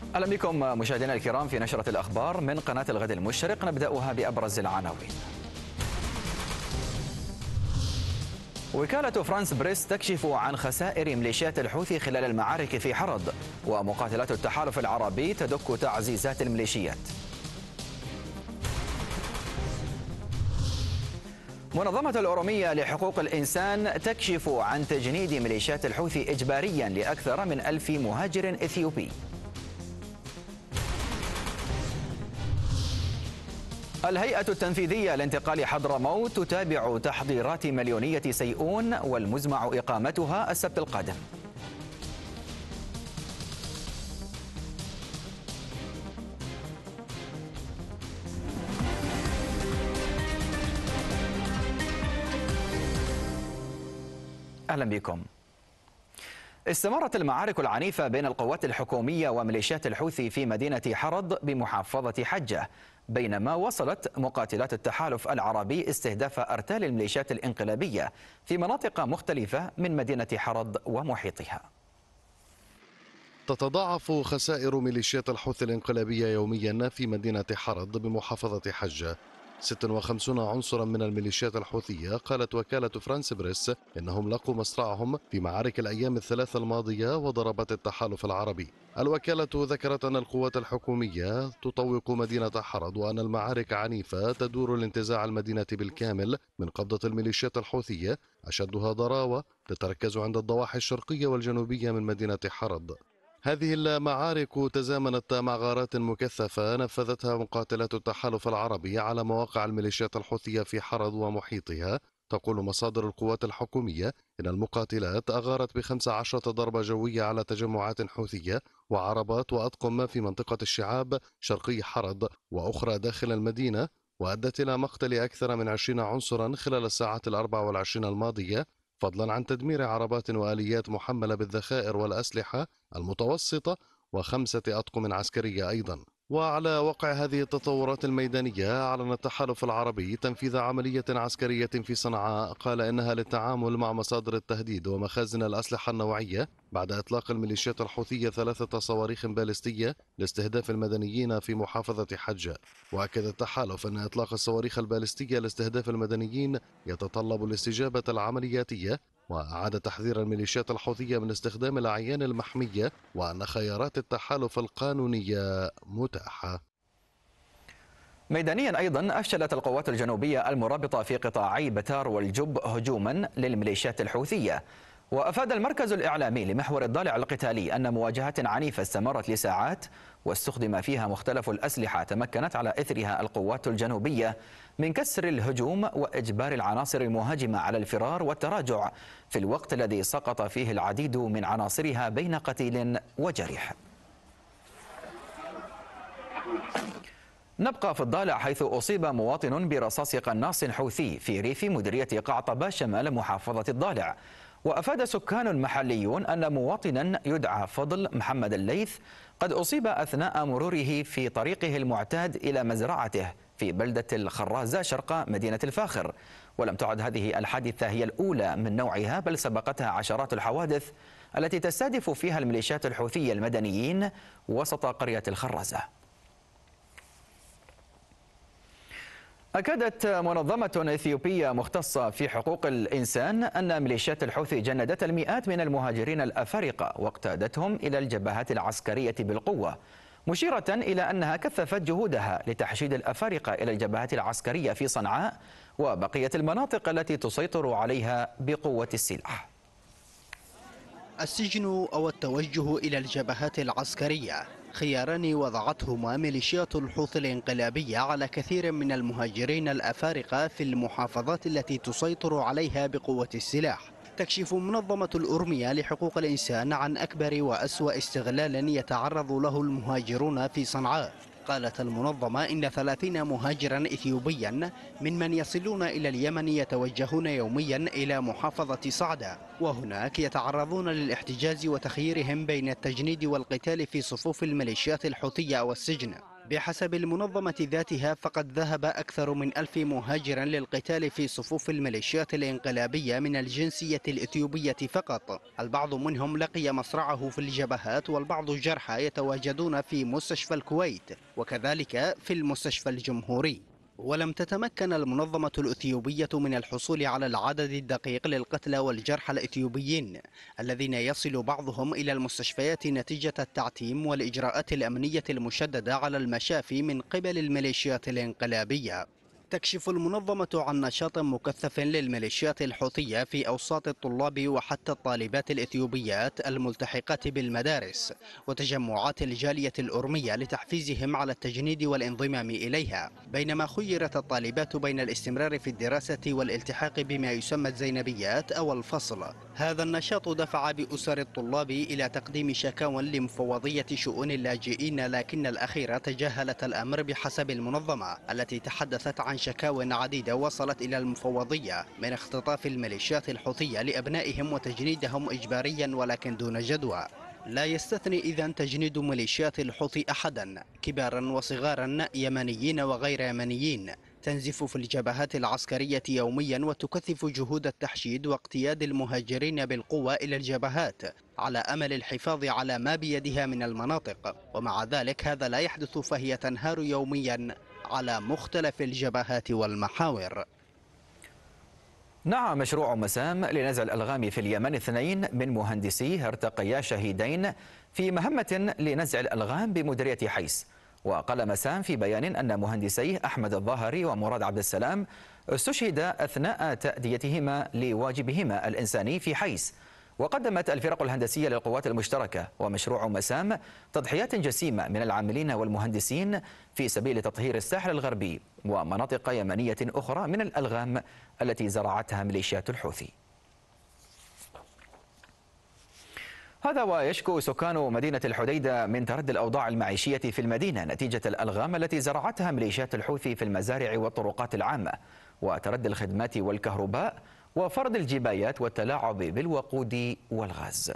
أهلا بكم مشاهدينا الكرام في نشرة الأخبار من قناة الغد المشرق. نبدأها بأبرز العناوين. وكالة فرانس بريس تكشف عن خسائر ميليشيات الحوثي خلال المعارك في حرض، ومقاتلات التحالف العربي تدك تعزيزات الميليشيات. منظمة الأورومية لحقوق الإنسان تكشف عن تجنيد ميليشيات الحوثي إجباريا لأكثر من 1000 مهاجر إثيوبي. الهيئة التنفيذية لانتقال حضرموت تتابع تحضيرات مليونية سيئون والمزمع إقامتها السبت القادم. أهلا بكم. استمرت المعارك العنيفة بين القوات الحكومية وميليشيات الحوثي في مدينة حرض بمحافظة حجة، بينما وصلت مقاتلات التحالف العربي استهداف أرتال الميليشيات الانقلابية في مناطق مختلفة من مدينة حرض ومحيطها. تتضاعف خسائر ميليشيات الحوثي الانقلابية يوميا في مدينة حرض بمحافظة حجة. 56 عنصرا من الميليشيات الحوثية قالت وكالة فرانس بريس إنهم لقوا مصرعهم في معارك الأيام الثلاثة الماضية وضربات التحالف العربي. الوكالة ذكرت أن القوات الحكومية تطوق مدينة حرض وأن المعارك عنيفة تدور لانتزاع المدينة بالكامل من قبضة الميليشيات الحوثية، أشدها ضراوة تتركز عند الضواحي الشرقية والجنوبية من مدينة حرض. هذه المعارك تزامنت مع غارات مكثفة نفذتها مقاتلات التحالف العربي على مواقع الميليشيات الحوثية في حرض ومحيطها. تقول مصادر القوات الحكومية إن المقاتلات أغارت ب15 ضربة جوية على تجمعات حوثية وعربات وأطقم في منطقة الشعاب شرقي حرض وأخرى داخل المدينة، وأدت إلى مقتل أكثر من 20 عنصرا خلال الساعات 24 الماضية، فضلا عن تدمير عربات وآليات محملة بالذخائر والأسلحة المتوسطة و5 أطقم عسكرية أيضا. وعلى وقع هذه التطورات الميدانية أعلن التحالف العربي تنفيذ عملية عسكرية في صنعاء قال إنها للتعامل مع مصادر التهديد ومخازن الأسلحة النوعية بعد إطلاق الميليشيات الحوثية 3 صواريخ باليستية لاستهداف المدنيين في محافظة حجة. وأكد التحالف أن إطلاق الصواريخ الباليستية لاستهداف المدنيين يتطلب الاستجابة العملياتية، وأعاد تحذير الميليشيات الحوثية من استخدام الأعيان المحمية وأن خيارات التحالف القانونية متاحة. ميدانيا أيضا أفشلت القوات الجنوبية المرابطة في قطاعي بتار والجب هجوما للميليشيات الحوثية. وأفاد المركز الإعلامي لمحور الضالع القتالي أن مواجهات عنيفة استمرت لساعات واستخدم فيها مختلف الأسلحة تمكنت على إثرها القوات الجنوبية من كسر الهجوم وإجبار العناصر المهاجمة على الفرار والتراجع في الوقت الذي سقط فيه العديد من عناصرها بين قتيل وجريح. نبقى في الضالع حيث أصيب مواطن برصاص قناص حوثي في ريف مديرية قعطبة شمال محافظة الضالع. وأفاد سكان محليون أن مواطنا يدعى فضل محمد الليث قد أصيب أثناء مروره في طريقه المعتاد إلى مزرعته في بلدة الخرازة شرق مدينة الفاخر. ولم تعد هذه الحادثة هي الأولى من نوعها، بل سبقتها عشرات الحوادث التي تستهدف فيها الميليشيات الحوثية المدنيين وسط قرية الخرازة. أكدت منظمة إثيوبية مختصة في حقوق الإنسان أن ميليشيات الحوثي جندت المئات من المهاجرين الأفارقة واقتادتهم إلى الجبهات العسكرية بالقوة، مشيرة إلى أنها كثفت جهودها لتحشيد الأفارقة إلى الجبهات العسكرية في صنعاء وبقية المناطق التي تسيطر عليها بقوة السلاح. السجن أو التوجه إلى الجبهات العسكرية خياران وضعتهما ميليشيات الحوثي الانقلابية على كثير من المهاجرين الأفارقة في المحافظات التي تسيطر عليها بقوة السلاح. تكشف منظمة الأورمية لحقوق الإنسان عن أكبر وأسوأ استغلال يتعرض له المهاجرون في صنعاء. قالت المنظمة إن 30 مهاجرا إثيوبيا ممن يصلون إلى اليمن يتوجهون يوميا إلى محافظة صعدة، وهناك يتعرضون للاحتجاز وتخييرهم بين التجنيد والقتال في صفوف الميليشيات الحوثية والسجن. بحسب المنظمة ذاتها فقد ذهب أكثر من 1000 مهاجر للقتال في صفوف الميليشيات الانقلابية من الجنسية الإثيوبية فقط. البعض منهم لقي مصرعه في الجبهات، والبعض جرحى يتواجدون في مستشفى الكويت وكذلك في المستشفى الجمهوري. ولم تتمكن المنظمة الإثيوبية من الحصول على العدد الدقيق للقتلى والجرحى الإثيوبيين الذين يصل بعضهم إلى المستشفيات نتيجة التعتيم والإجراءات الأمنية المشددة على المشافي من قبل الميليشيات الانقلابية. تكشف المنظمة عن نشاط مكثف للميليشيات الحوثية في أوساط الطلاب وحتى الطالبات الإثيوبيات الملتحقات بالمدارس وتجمعات الجالية الأورمية لتحفيزهم على التجنيد والانضمام إليها، بينما خيرت الطالبات بين الاستمرار في الدراسة والالتحاق بما يسمى الزينبيات أو الفصل. هذا النشاط دفع بأسر الطلاب إلى تقديم شكاوى لمفوضية شؤون اللاجئين، لكن الأخيرة تجاهلت الأمر بحسب المنظمة التي تحدثت عن شكاوى عديدة وصلت إلى المفوضية من اختطاف الميليشيات الحوثية لأبنائهم وتجنيدهم إجباريا ولكن دون جدوى. لا يستثني إذن تجنيد ميليشيات الحوثي أحدا، كبارا وصغارا، يمنيين وغير يمنيين، تنزف في الجبهات العسكرية يوميا وتكثف جهود التحشيد واقتياد المهاجرين بالقوة إلى الجبهات على أمل الحفاظ على ما بيدها من المناطق، ومع ذلك هذا لا يحدث فهي تنهار يوميا على مختلف الجبهات والمحاور. نعى مشروع مسام لنزع الألغام في اليمن 2 من مهندسيه ارتقيا شهيدين في مهمة لنزع الألغام بمديرية حيس. وقال مسام في بيان أن مهندسيه أحمد الظاهري ومراد عبد السلام استشهدا أثناء تأديتهما لواجبهما الإنساني في حيس. وقدمت الفرق الهندسية للقوات المشتركة ومشروع مسام تضحيات جسيمة من العاملين والمهندسين في سبيل تطهير الساحل الغربي ومناطق يمنية أخرى من الألغام التي زرعتها ميليشيات الحوثي. هذا ويشكو سكان مدينة الحديدة من تردي الأوضاع المعيشية في المدينة نتيجة الألغام التي زرعتها ميليشيات الحوثي في المزارع والطرقات العامة، وتردي الخدمات والكهرباء، وفرض الجبايات والتلاعب بالوقود والغاز.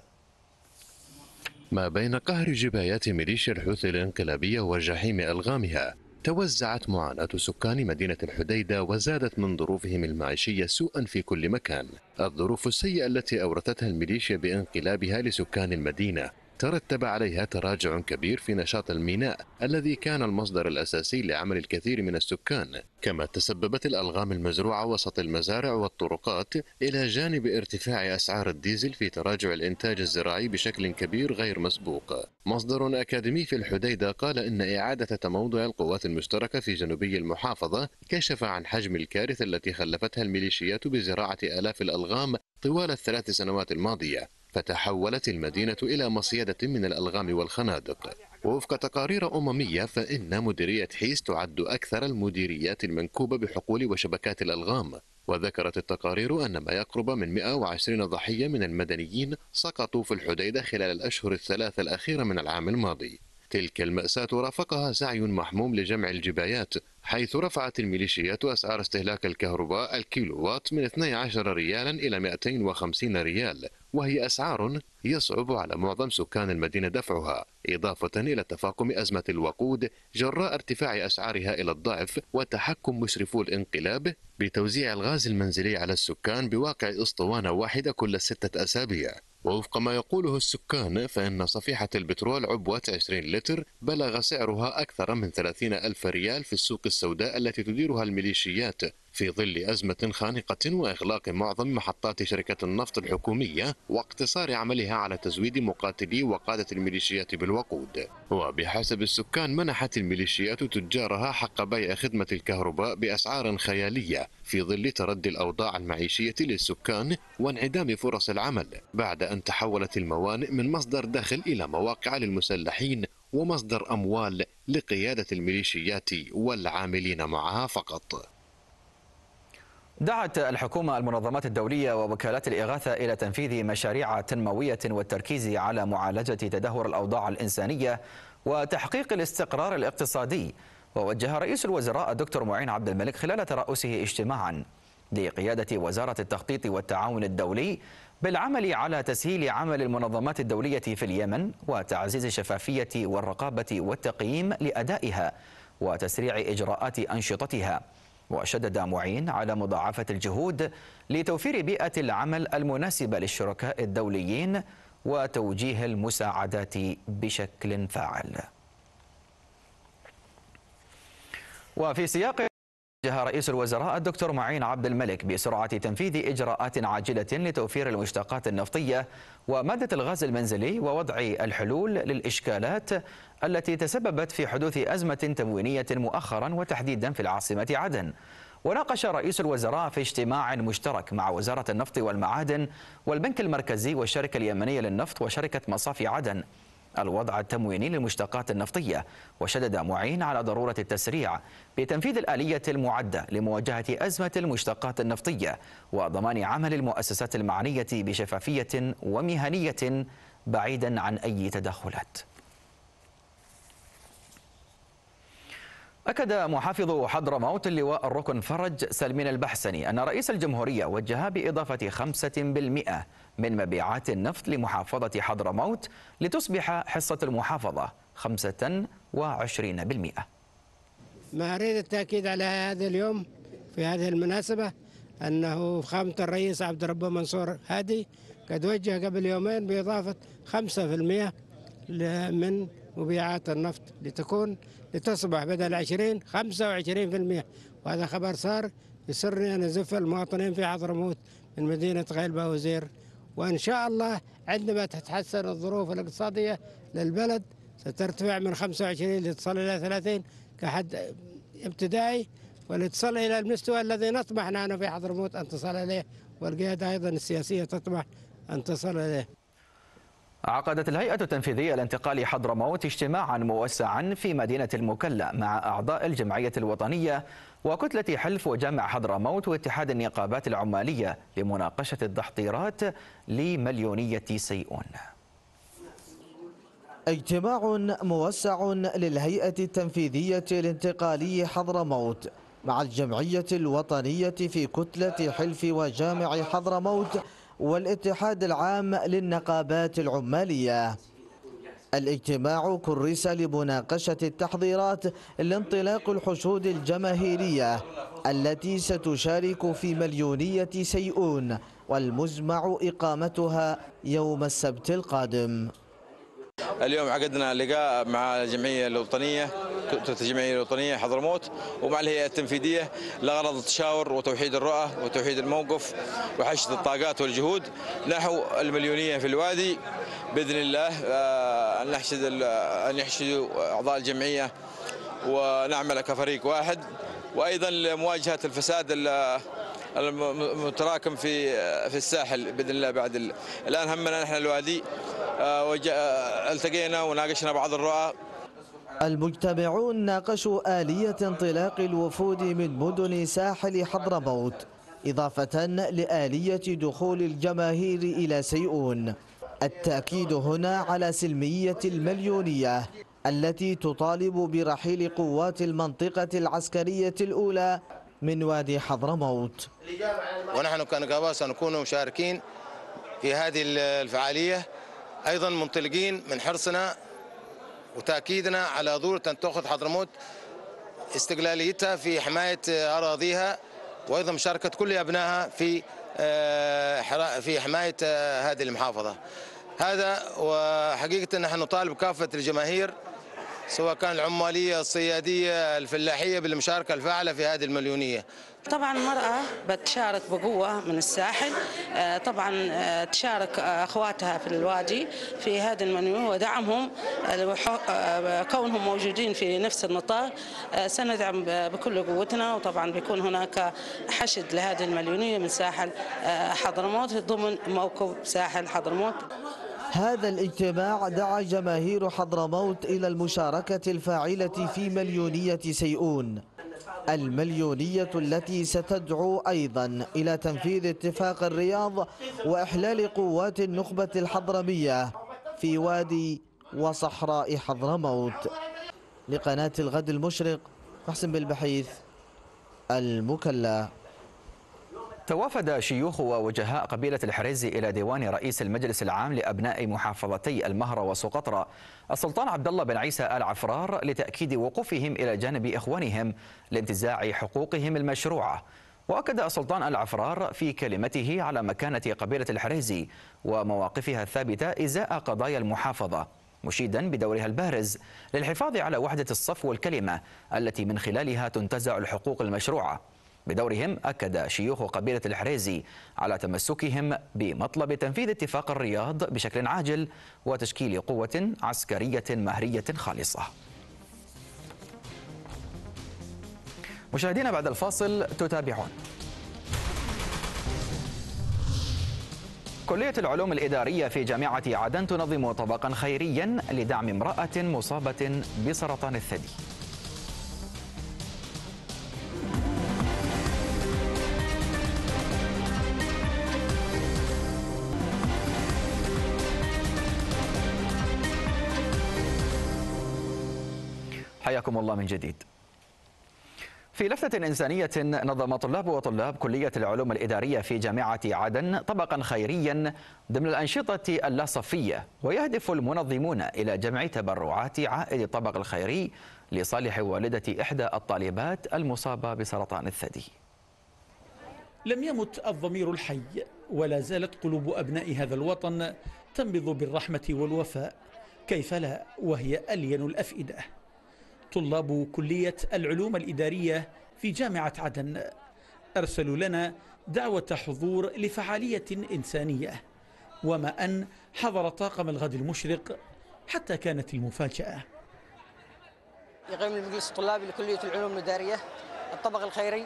ما بين قهر جبايات ميليشيا الحوثي الانقلابية وجحيم ألغامها، توزعت معاناة سكان مدينة الحديدة وزادت من ظروفهم المعيشية سوءا في كل مكان. الظروف السيئة التي أورثتها الميليشيا بانقلابها لسكان المدينة ترتب عليها تراجع كبير في نشاط الميناء الذي كان المصدر الأساسي لعمل الكثير من السكان، كما تسببت الألغام المزروعة وسط المزارع والطرقات إلى جانب ارتفاع أسعار الديزل في تراجع الإنتاج الزراعي بشكل كبير غير مسبوق. مصدر أكاديمي في الحديدة قال إن إعادة تموضع القوات المشتركة في جنوبي المحافظة كشف عن حجم الكارثة التي خلفتها الميليشيات بزراعة آلاف الألغام طوال ال3 سنوات الماضية، فتحولت المدينة إلى مصيدة من الألغام والخنادق. ووفق تقارير أممية فإن مديرية حيس تعد أكثر المديريات المنكوبة بحقول وشبكات الألغام، وذكرت التقارير أن ما يقرب من 120 ضحية من المدنيين سقطوا في الحديدة خلال الأشهر ال3 الأخيرة من العام الماضي. تلك المأساة رافقها سعي محموم لجمع الجبايات، حيث رفعت الميليشيات أسعار استهلاك الكهرباء الكيلووات من 12 ريالا إلى 250 ريال، وهي أسعار يصعب على معظم سكان المدينة دفعها، إضافة إلى تفاقم أزمة الوقود جراء ارتفاع أسعارها إلى الضعف وتحكم مشرفو الانقلاب بتوزيع الغاز المنزلي على السكان بواقع أسطوانة واحدة كل 6 أسابيع. ووفق ما يقوله السكان فإن صفيحة البترول عبوة 20 لتر بلغ سعرها أكثر من 30,000 ريال في السوق السوداء التي تديرها الميليشيات في ظل أزمة خانقة وإغلاق معظم محطات شركة النفط الحكومية واقتصار عملها على تزويد مقاتلي وقادة الميليشيات بالوقود. وبحسب السكان منحت الميليشيات تجارها حق بيع خدمة الكهرباء بأسعار خيالية في ظل تردي الأوضاع المعيشية للسكان وانعدام فرص العمل، بعد أن تحولت الموانئ من مصدر دخل إلى مواقع للمسلحين ومصدر أموال لقيادة الميليشيات والعاملين معها فقط. دعت الحكومة المنظمات الدولية ووكالات الإغاثة إلى تنفيذ مشاريع تنموية والتركيز على معالجة تدهور الأوضاع الإنسانية وتحقيق الاستقرار الاقتصادي. ووجه رئيس الوزراء الدكتور معين عبد الملك خلال ترأسه اجتماعا لقيادة وزارة التخطيط والتعاون الدولي بالعمل على تسهيل عمل المنظمات الدولية في اليمن وتعزيز الشفافية والرقابة والتقييم لأدائها وتسريع إجراءات أنشطتها. وشدد معين على مضاعفة الجهود لتوفير بيئة العمل المناسبة للشركاء الدوليين وتوجيه المساعدات بشكل فاعل. وفي سياق وجه رئيس الوزراء الدكتور معين عبد الملك بسرعة تنفيذ إجراءات عاجلة لتوفير المشتقات النفطية ومادة الغاز المنزلي ووضع الحلول للإشكالات التي تسببت في حدوث أزمة تموينية مؤخرا وتحديدا في العاصمة عدن. وناقش رئيس الوزراء في اجتماع مشترك مع وزارة النفط والمعادن والبنك المركزي والشركة اليمنية للنفط وشركة مصافي عدن الوضع التمويني للمشتقات النفطية. وشدد معين على ضرورة التسريع بتنفيذ الآلية المعدة لمواجهة أزمة المشتقات النفطية وضمان عمل المؤسسات المعنية بشفافية ومهنية بعيدا عن أي تدخلات. أكد محافظ حضرموت اللواء الركن فرج سلمين البحسني أن رئيس الجمهورية وجه بإضافة 5% من مبيعات النفط لمحافظة حضرموت لتصبح حصة المحافظة 25%. ما أريد التأكيد على هذا اليوم في هذه المناسبة أنه فخامة الرئيس عبد الرب منصور هادي قد وجه قبل يومين بإضافة 5% من مبيعات النفط لتصبح بدل 20 25%. وهذا خبر صار يسرني أن أزف المواطنين في حضرموت من مدينة غيلبة وزير. وإن شاء الله عندما تتحسن الظروف الاقتصادية للبلد سترتفع من 25 لتصل إلى 30 كحد ابتدائي ولتصل إلى المستوى الذي نطمح نحن في حضرموت أن تصل إليه والقيادة أيضا السياسية تطمح أن تصل إليه. عقدت الهيئة التنفيذية لانتقال حضرموت اجتماعا موسعا في مدينة المكلا مع أعضاء الجمعية الوطنية وكتلة حلف وجامع حضرموت واتحاد النقابات العمالية لمناقشة التحضيرات لمليونية سيئون. اجتماع موسع للهيئة التنفيذية لانتقالي حضرموت مع الجمعية الوطنية في كتلة حلف وجامع حضرموت والاتحاد العام للنقابات العمالية. الاجتماع كرس لمناقشة التحضيرات لانطلاق الحشود الجماهيرية التي ستشارك في مليونية سيئون والمزمع إقامتها يوم السبت القادم. اليوم عقدنا لقاء مع الجمعية الوطنية كتلة الجمعية الوطنية حضرموت ومع الهيئة التنفيذية لغرض التشاور وتوحيد الرؤى وتوحيد الموقف وحشد الطاقات والجهود نحو المليونية في الوادي بإذن الله. أن يحشدوا أعضاء الجمعية ونعمل كفريق واحد وأيضا لمواجهة الفساد المتراكم في الساحل بإذن الله. بعد الآن همنا نحن الوادي التقينا وناقشنا بعض الرؤى. المجتمعون ناقشوا آلية انطلاق الوفود من مدن ساحل حضرموت إضافة لآلية دخول الجماهير إلى سيئون. التأكيد هنا على سلمية المليونية التي تطالب برحيل قوات المنطقة العسكرية الأولى من وادي حضرموت. ونحن كنقابة سنكون مشاركين في هذه الفعالية أيضا منطلقين من حرصنا وتأكيدنا على ضرورة أن تأخذ حضرموت استقلاليتها في حماية أراضيها وأيضا مشاركة كل أبنائها في حماية هذه المحافظة. هذا وحقيقة نحن نطالب كافة الجماهير سواء كان العمالية الصيادية الفلاحية بالمشاركة الفاعلة في هذه المليونية. طبعا المرأة بتشارك بقوة من الساحل، طبعا تشارك أخواتها في الوادي في هذه المليونية ودعمهم كونهم موجودين في نفس النطاق. سندعم بكل قوتنا وطبعا بيكون هناك حشد لهذه المليونية من ساحل حضرموت ضمن موكب ساحل حضرموت. هذا الاجتماع دعا جماهير حضرموت إلى المشاركة الفاعلة في مليونية سيئون، المليونية التي ستدعو أيضا إلى تنفيذ اتفاق الرياض وإحلال قوات النخبة الحضرمية في وادي وصحراء حضرموت. لقناة الغد المشرق، محسن بالبحيث، المكلا. توافد شيوخ ووجهاء قبيلة الحريزي إلى ديوان رئيس المجلس العام لأبناء محافظتي المهرة وسقطرى السلطان عبد الله بن عيسى آل عفرار لتأكيد وقوفهم إلى جانب إخوانهم لانتزاع حقوقهم المشروعة. وأكد السلطان آل عفرار في كلمته على مكانة قبيلة الحريزي ومواقفها الثابتة إزاء قضايا المحافظة، مشيدا بدورها البارز للحفاظ على وحدة الصف والكلمة التي من خلالها تنتزع الحقوق المشروعة. بدورهم أكد شيوخ قبيلة الحريزي على تمسكهم بمطلب تنفيذ اتفاق الرياض بشكل عاجل وتشكيل قوة عسكرية مهرية خالصة. مشاهدينا، بعد الفاصل تتابعون. كلية العلوم الإدارية في جامعة عدن تنظم طبقا خيريا لدعم امرأة مصابة بسرطان الثدي. حياكم الله من جديد. في لفتة إنسانية نظم طلاب وطلاب كلية العلوم الإدارية في جامعة عدن طبقا خيريا ضمن الأنشطة اللاصفية، ويهدف المنظمون إلى جمع تبرعات عائد الطبق الخيري لصالح والدة إحدى الطالبات المصابة بسرطان الثدي. لم يمت الضمير الحي، ولا زالت قلوب أبناء هذا الوطن تنبض بالرحمة والوفاء، كيف لا وهي ألين الأفئدة. طلاب كلية العلوم الإدارية في جامعة عدن أرسلوا لنا دعوة حضور لفعالية إنسانية، وما أن حضر طاقم الغد المشرق حتى كانت المفاجأة. يقيم المجلس الطلابي لكلية العلوم الإدارية الطبق الخيري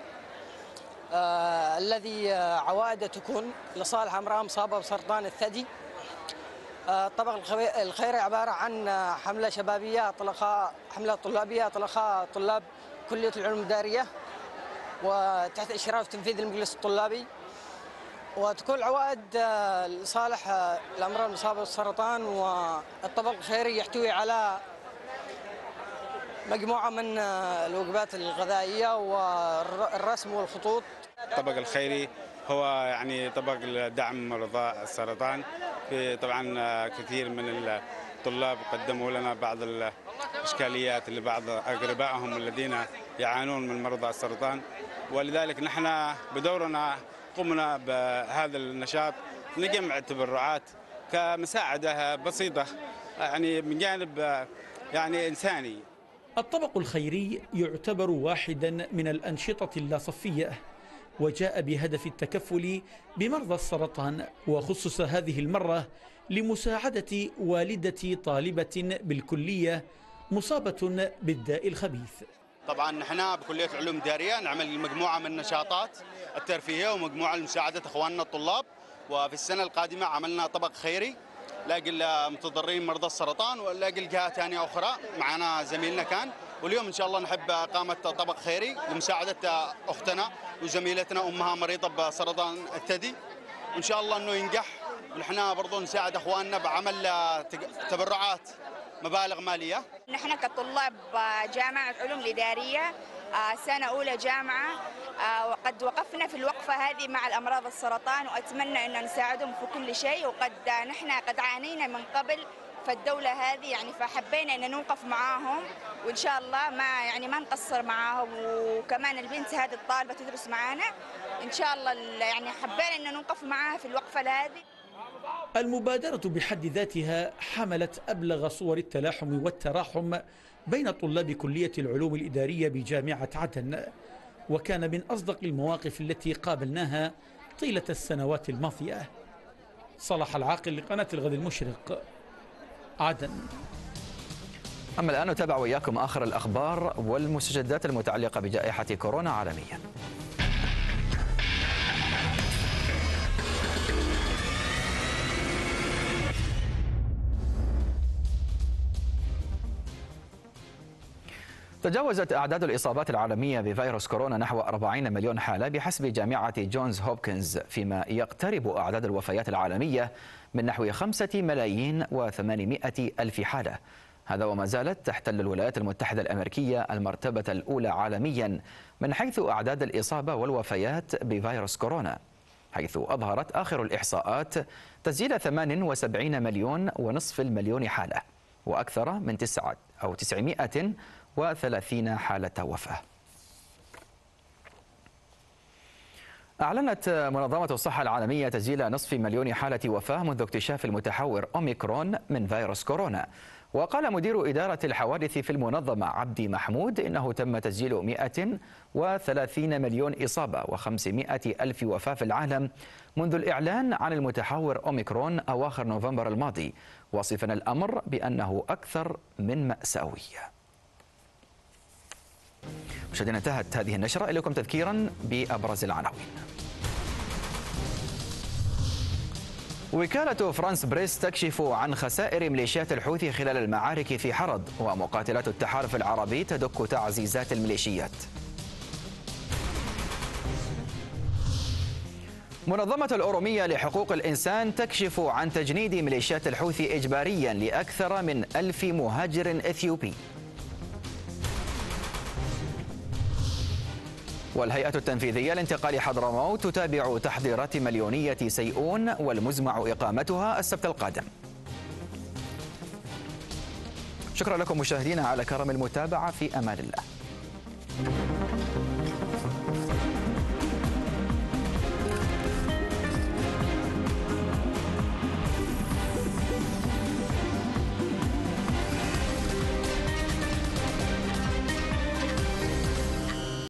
الذي عوائده تكون لصالح امرأة مصابة بسرطان الثدي. الطبق الخيري عبارة عن حملة شبابية حملة طلابية أطلقها طلاب كلية العلوم الإدارية وتحت إشراف تنفيذ المجلس الطلابي، وتكون العوائد لصالح الأمراض المصابة بالسرطان. والطبق الخيري يحتوي على مجموعة من الوجبات الغذائية والرسم والخطوط. الطبق الخيري هو يعني طبق لدعم مرضى السرطان. في طبعا كثير من الطلاب قدموا لنا بعض الإشكاليات لبعض أقربائهم الذين يعانون من مرضى السرطان، ولذلك نحن بدورنا قمنا بهذا النشاط نجمع تبرعات كمساعدة بسيطة يعني من جانب يعني إنساني. الطبق الخيري يعتبر واحدا من الأنشطة اللاصفية، وجاء بهدف التكفل بمرضى السرطان، وخصص هذه المرة لمساعدة والدة طالبة بالكلية مصابة بالداء الخبيث. طبعا نحن بكلية العلوم الإدارية نعمل مجموعة من النشاطات الترفيهية ومجموعة لمساعدة اخواننا الطلاب، وفي السنة القادمة عملنا طبق خيري لاجل متضررين مرضى السرطان ولاجل جهات ثانية أخرى. معنا زميلنا كان، واليوم إن شاء الله نحب إقامة طبق خيري لمساعدة أختنا وزميلتنا أمها مريضة بسرطان الثدي، وإن شاء الله إنه ينجح. ونحن برضو نساعد أخواننا بعمل تبرعات مبالغ مالية. نحن كطلاب جامعة علوم الإدارية سنة أولى جامعة، وقد وقفنا في الوقفة هذه مع الأمراض السرطان، وأتمنى أن نساعدهم في كل شيء. وقد نحن قد عانينا من قبل في الدولة هذه يعني، فحبينا أن نوقف معاهم، وإن شاء الله ما نقصر معاهم. وكمان البنت هذه الطالبة تدرس معانا إن شاء الله، يعني حبينا أن نوقف معاها في الوقفة هذه. المبادرة بحد ذاتها حملت أبلغ صور التلاحم والتراحم بين طلاب كلية العلوم الإدارية بجامعة عدن، وكان من أصدق المواقف التي قابلناها طيلة السنوات الماضية. صلاح العاقل لقناة الغد المشرق، عدن. أما الآن نتابع وإياكم آخر الأخبار والمستجدات المتعلقة بجائحة كورونا عالميا. تجاوزت أعداد الإصابات العالمية بفيروس كورونا نحو 40 مليون حالة بحسب جامعة جونز هوبكنز، فيما يقترب أعداد الوفيات العالمية من نحو 5 ملايين و800 ألف حالة. هذا وما زالت تحتل الولايات المتحدة الأمريكية المرتبة الأولى عالميا من حيث أعداد الإصابة والوفيات بفيروس كورونا، حيث أظهرت آخر الإحصاءات تسجيل 78 مليون ونصف المليون حالة وأكثر من 930 حالة وفاة. أعلنت منظمة الصحة العالمية تسجيل نصف مليون حالة وفاة منذ اكتشاف المتحور أوميكرون من فيروس كورونا. وقال مدير إدارة الحوادث في المنظمة عبدي محمود إنه تم تسجيل 130 مليون إصابة و500 ألف وفاة في العالم منذ الإعلان عن المتحور أوميكرون أواخر نوفمبر الماضي، واصفا الأمر بأنه أكثر من مأساوي. مشاهدينا، انتهت هذه النشرة. إليكم تذكيرا بأبرز العناوين. وكالة فرانس بريس تكشف عن خسائر ميليشيات الحوثي خلال المعارك في حرض، ومقاتلات التحالف العربي تدك تعزيزات الميليشيات. منظمة الأورومية لحقوق الإنسان تكشف عن تجنيد ميليشيات الحوثي إجباريا لأكثر من 1000 مهاجر إثيوبي. والهيئة التنفيذية لانتقال حضرموت تتابع تحضيرات مليونية سيئون والمزمع إقامتها السبت القادم. شكرا لكم مشاهدينا على كرم المتابعة، في أمان الله.